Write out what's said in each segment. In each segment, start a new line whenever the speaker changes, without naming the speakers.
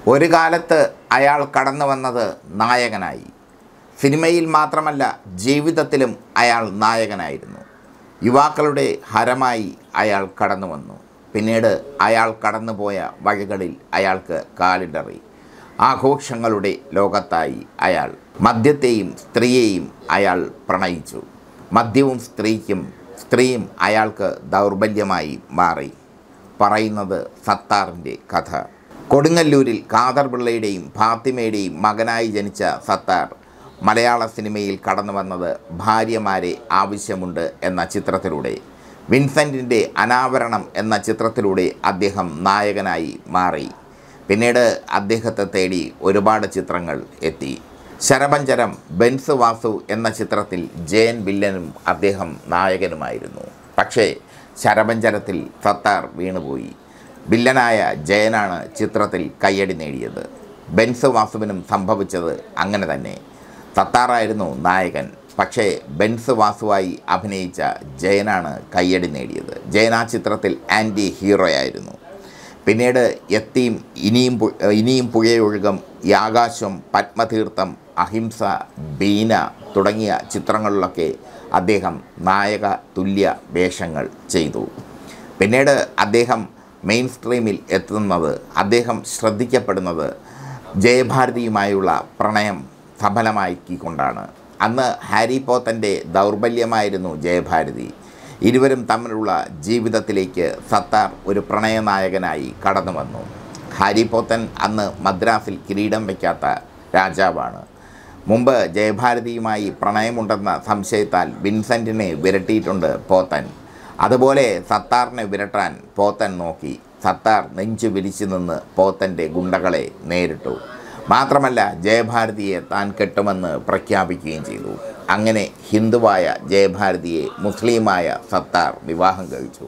ഒരു കാലത്ത് അയാൾ കടന്നു വന്നത് നായകനായി. സിനിമയിൽ മാത്രമല്ല, ജീവിതത്തിലും അയാൾ നായകനായിരുന്നു. യുവാക്കളുടെ ഹരമായി അയാൾ കടന്നു വന്നു. പിന്നീട് അയാൾ കടന്നുപോയ വഴികളിൽ അയാൾക്ക് കാലിടറി. ആഘോഷങ്ങളുടെ ലോകത്തായി അയാൾ. മദ്യത്തെയും സ്ത്രീയെയും അയാൾ പ്രണയിച്ചു. മദ്യവും സ്ത്രീയും അയാൾക്ക് ദൗർബല്യമായി മാറി. പറയുന്നത് സത്താറിൻ്റെ കഥ. കൊടുങ്ങല്ലൂരിൽ ഖാദർ പിള്ളയുടെയും ഫാത്തിമയുടെയും മകനായി ജനിച്ച സത്താർ മലയാള സിനിമയിൽ കടന്നു വന്നത് ഭാര്യമാരെ ആവശ്യമുണ്ട് എന്ന ചിത്രത്തിലൂടെ. വിൻസെൻറ്റിൻ്റെ അനാവരണം എന്ന ചിത്രത്തിലൂടെ അദ്ദേഹം നായകനായി മാറി. പിന്നീട് അദ്ദേഹത്തെ തേടി ഒരുപാട് ചിത്രങ്ങൾ എത്തി. ശരപഞ്ചരം, ബെൻസ് വാസു എന്ന ചിത്രത്തിൽ ജയൻ വില്ലനും അദ്ദേഹം നായകനുമായിരുന്നു. പക്ഷേ ശരപഞ്ചരത്തിൽ സത്താർ വീണുപോയി. വില്ലനായ ജയനാണ് ചിത്രത്തിൽ കയ്യടി നേടിയത്. ബെൻസ് വാസുവിനും സംഭവിച്ചത് അങ്ങനെ തന്നെ. സത്താറായിരുന്നു നായകൻ, പക്ഷേ ബെൻസ് വാസുവായി അഭിനയിച്ച ജയനാണ് കയ്യടി നേടിയത്. ജയൻ ആ ചിത്രത്തിൽ ആൻറ്റി ഹീറോയായിരുന്നു. പിന്നീട് യത്തീം, ഇനിയും പുഴയൊഴുകം, ആകാശം, പത്മതീർത്ഥം, അഹിംസ, ബീന തുടങ്ങിയ ചിത്രങ്ങളിലൊക്കെ അദ്ദേഹം നായക തുല്യ വേഷങ്ങൾ ചെയ്തു. പിന്നീട് അദ്ദേഹം മെയിൻ സ്ട്രീമിൽ എത്തുന്നത്, അദ്ദേഹം ശ്രദ്ധിക്കപ്പെടുന്നത് ജയഭാരതിയുമായുള്ള പ്രണയം സഫലമാക്കിക്കൊണ്ടാണ്. അന്ന് ഹാരി പോത്തൻ്റെ ദൗർബല്യമായിരുന്നു ജയഭാരതി. ഇരുവരും തമ്മിലുള്ള ജീവിതത്തിലേക്ക് സത്താർ ഒരു പ്രണയനായകനായി കടന്നു വന്നു. ഹാരി പോത്തൻ അന്ന് മദ്രാസിൽ കിരീടം വയ്ക്കാത്ത രാജാവാണ്. മുമ്പ് ജയഭാരതിയുമായി പ്രണയമുണ്ടെന്ന സംശയത്താൽ വിൻസെൻറ്റിനെ വിരട്ടിയിട്ടുണ്ട് പോത്തൻ. അതുപോലെ സത്താറിനെ വിരട്ടാൻ പോത്തൻ നോക്കി. സത്താർ നെഞ്ചു വിരിച്ചു നിന്ന് പോത്തൻ്റെ ഗുണ്ടകളെ നേരിട്ടു. മാത്രമല്ല, ജയഭാരതിയെ താൻ കെട്ടുമെന്ന് പ്രഖ്യാപിക്കുകയും ചെയ്തു. അങ്ങനെ ഹിന്ദുവായ ജയഭാരതിയെ മുസ്ലിമായ സത്താർ വിവാഹം കഴിച്ചു.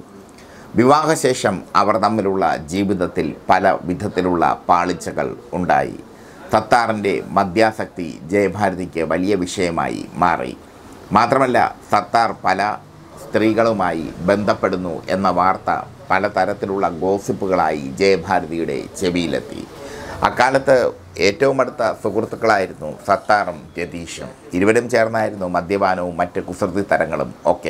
വിവാഹശേഷം അവർ തമ്മിലുള്ള ജീവിതത്തിൽ പല വിധത്തിലുള്ള പാളിച്ചകൾ ഉണ്ടായി. സത്താറിൻ്റെ മദ്യാസക്തി ജയഭാരതിക്ക് വലിയ വിഷയമായി മാറി. മാത്രമല്ല, സത്താർ പല സ്ത്രീകളുമായി ബന്ധപ്പെടുന്നു എന്ന വാർത്ത പലതരത്തിലുള്ള ഗോസിപ്പുകളായി ജയഭാരതിയുടെ ചെവിയിലെത്തി. അക്കാലത്ത് ഏറ്റവും അടുത്ത സുഹൃത്തുക്കളായിരുന്നു സത്താറും രതീഷും. ഇരുവരും ചേർന്നായിരുന്നു മദ്യപാനവും മറ്റ് കുസൃതി തരങ്ങളും ഒക്കെ.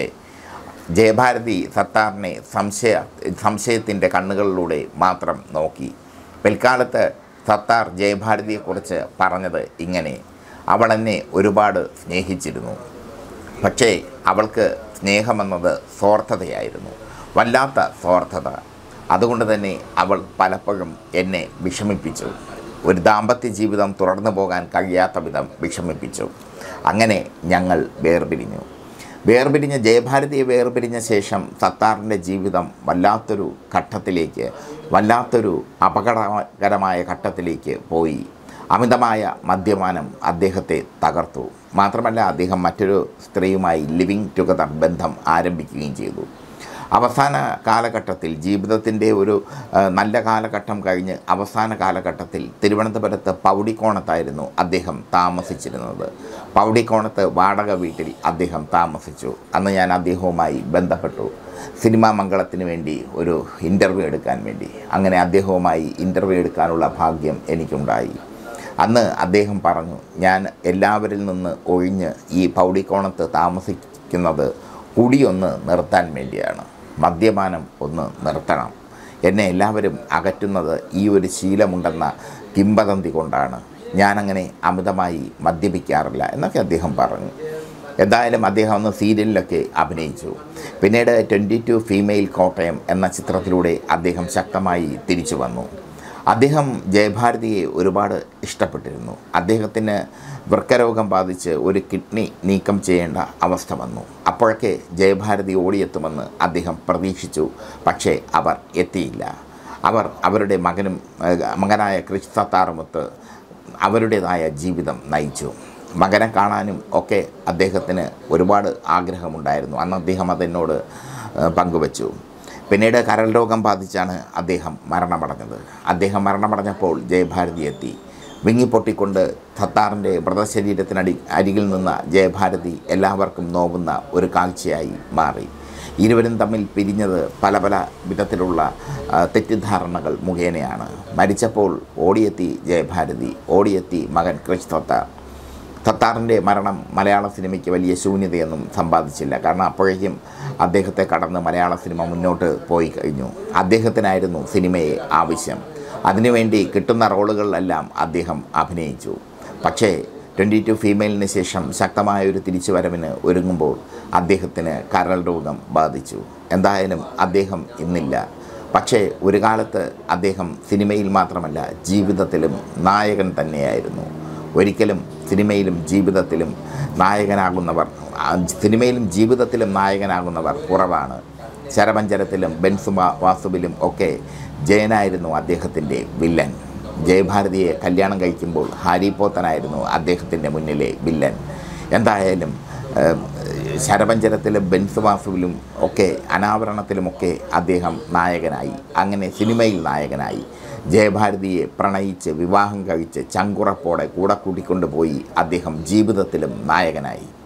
ജയഭാരതി സത്താറിനെ സംശയത്തിൻ്റെ കണ്ണുകളിലൂടെ മാത്രം നോക്കി. പിൽക്കാലത്ത് സത്താർ ജയഭാരതിയെക്കുറിച്ച് പറഞ്ഞത് ഇങ്ങനെ: അവൾ എന്നെ ഒരുപാട് സ്നേഹിച്ചിരുന്നു, പക്ഷേ അവൾക്ക് സ്നേഹമെന്നത് സ്വാർത്ഥതയായിരുന്നു, വല്ലാത്ത സ്വാർത്ഥത. അതുകൊണ്ട് തന്നെ അവൾ പലപ്പോഴും എന്നെ വിഷമിപ്പിച്ചു. ഒരു ദാമ്പത്യ ജീവിതം തുടർന്നു പോകാൻ കഴിയാത്ത വിധം വിഷമിപ്പിച്ചു. അങ്ങനെ ഞങ്ങൾ വേർപിരിഞ്ഞ ജയഭാരതിയെ വേർപിരിഞ്ഞ ശേഷം സത്താറിൻ്റെ ജീവിതം വല്ലാത്തൊരു അപകടകരമായ ഘട്ടത്തിലേക്ക് പോയി. അമിതമായ മദ്യപാനം അദ്ദേഹത്തെ തകർത്തു. മാത്രമല്ല, അദ്ദേഹം മറ്റൊരു സ്ത്രീയുമായി ലിവിങ് ടുഗദർ ബന്ധം ആരംഭിക്കുകയും ചെയ്തു. അവസാന കാലഘട്ടത്തിൽ, ജീവിതത്തിൻ്റെ ഒരു നല്ല കാലഘട്ടം കഴിഞ്ഞ് അവസാന കാലഘട്ടത്തിൽ തിരുവനന്തപുരത്ത് പൗടിക്കോണത്തായിരുന്നു അദ്ദേഹം താമസിച്ചിരുന്നത്. പൗടിക്കോണത്ത് വാടക വീട്ടിൽ അദ്ദേഹം താമസിച്ചു. അന്ന് ഞാൻ അദ്ദേഹവുമായി ബന്ധപ്പെട്ടു, സിനിമാ മംഗളത്തിന് വേണ്ടി ഒരു ഇൻ്റർവ്യൂ എടുക്കാൻ വേണ്ടി. അങ്ങനെ അദ്ദേഹവുമായി ഇൻ്റർവ്യൂ എടുക്കാനുള്ള ഭാഗ്യം എനിക്കുണ്ടായി. അന്ന് അദ്ദേഹം പറഞ്ഞു, ഞാൻ എല്ലാവരിൽ നിന്ന് ഒഴിഞ്ഞ് ഈ പൗടിക്കോണത്ത് താമസിക്കുന്നത് കുടിയൊന്ന് നിർത്താൻ വേണ്ടിയാണ്. മദ്യപാനം ഒന്ന് നിർത്തണം. എന്നെ എല്ലാവരും അകറ്റുന്നത് ഈ ഒരു ശീലമുണ്ടെന്ന കിംവദന്തി കൊണ്ടാണ്. ഞാനങ്ങനെ അമിതമായി മദ്യപിക്കാറില്ല എന്നൊക്കെ അദ്ദേഹം പറഞ്ഞു. എന്തായാലും അദ്ദേഹം അന്ന് സീരിയലിലൊക്കെ അഭിനയിച്ചു. പിന്നീട് 22 ഫീമെയിൽ കോട്ടയം എന്ന ചിത്രത്തിലൂടെ അദ്ദേഹം ശക്തമായി തിരിച്ചു വന്നു. അദ്ദേഹം ജയഭാരതിയെ ഒരുപാട് ഇഷ്ടപ്പെട്ടിരുന്നു. അദ്ദേഹത്തിന് വൃക്കരോഗം ബാധിച്ച് ഒരു കിഡ്നി നീക്കം ചെയ്യേണ്ട അവസ്ഥ വന്നു. അപ്പോഴൊക്കെ ജയഭാരതി ഓടിയെത്തുമെന്ന് അദ്ദേഹം പ്രതീക്ഷിച്ചു. പക്ഷേ അവർ എത്തിയില്ല. അവർ അവരുടെ മകനായ ക്രിഷ് സത്താറുമൊത്ത് അവരുടേതായ ജീവിതം നയിച്ചു. മകനെ കാണാനും ഒക്കെ അദ്ദേഹത്തിന് ഒരുപാട് ആഗ്രഹമുണ്ടായിരുന്നു. അന്ന് അദ്ദേഹം അതെന്നോട് പങ്കുവച്ചു. പിന്നീട് കരൾ രോഗം ബാധിച്ചാണ് അദ്ദേഹം മരണമടഞ്ഞത്. അദ്ദേഹം മരണമടഞ്ഞപ്പോൾ ജയഭാരതി എത്തി. വിങ്ങിപ്പൊട്ടിക്കൊണ്ട് സത്താറിൻ്റെ മൃതശരീരത്തിനരികിൽ നിന്ന ജയഭാരതി എല്ലാവർക്കും നോവുന്ന ഒരു കാഴ്ചയായി മാറി. ഇരുവരും തമ്മിൽ പിരിഞ്ഞത് പല പല വിധത്തിലുള്ള തെറ്റിദ്ധാരണകൾ മുഖേനയാണ്. മരിച്ചപ്പോൾ ഓടിയെത്തി ജയഭാരതി, ഓടിയെത്തി മകൻ ക്രിഷ് തത്താർ. തത്താറിൻ്റെ മരണം മലയാള സിനിമയ്ക്ക് വലിയ ശൂന്യതയൊന്നും സമ്പാദിച്ചില്ല. കാരണം അപ്പോഴേക്കും അദ്ദേഹത്തെ കടന്ന് മലയാള സിനിമ മുന്നോട്ട് പോയി കഴിഞ്ഞു. അദ്ദേഹത്തിനായിരുന്നു സിനിമയെ ആവശ്യം. അതിനുവേണ്ടി കിട്ടുന്ന റോളുകളിലെല്ലാം അദ്ദേഹം അഭിനയിച്ചു. പക്ഷേ 22 ഫീമെയിലിന് ശേഷം ശക്തമായൊരു തിരിച്ചുവരവിന് ഒരുങ്ങുമ്പോൾ അദ്ദേഹത്തിന് കരൾ രോഗം ബാധിച്ചു. എന്തായാലും അദ്ദേഹം ഇന്നില്ല. പക്ഷേ ഒരു കാലത്ത് അദ്ദേഹം സിനിമയിൽ മാത്രമല്ല ജീവിതത്തിലും നായകൻ തന്നെയായിരുന്നു. ഒരിക്കലും സിനിമയിലും ജീവിതത്തിലും നായകനാകുന്നവർ കുറവാണ്. ശരപഞ്ചരത്തിലും വാസുവിലും ഒക്കെ ജയനായിരുന്നു അദ്ദേഹത്തിൻ്റെ വില്ലൻ. ജയഭാരതിയെ കല്യാണം കഴിക്കുമ്പോൾ ഹാരി പോത്തനായിരുന്നു അദ്ദേഹത്തിൻ്റെ മുന്നിലെ വില്ലൻ. എന്തായാലും ശരപഞ്ചരത്തിലും വാസുവിലും ഒക്കെ അനാവരണത്തിലുമൊക്കെ അദ്ദേഹം നായകനായി. അങ്ങനെ സിനിമയിൽ നായകനായി. ജയഭാരതിയെ പ്രണയിച്ച് വിവാഹം കഴിച്ച് ചങ്കുറപ്പോടെ കൂടെ കൂട്ടിക്കൊണ്ടുപോയി അദ്ദേഹം ജീവിതത്തിലും നായകനായി.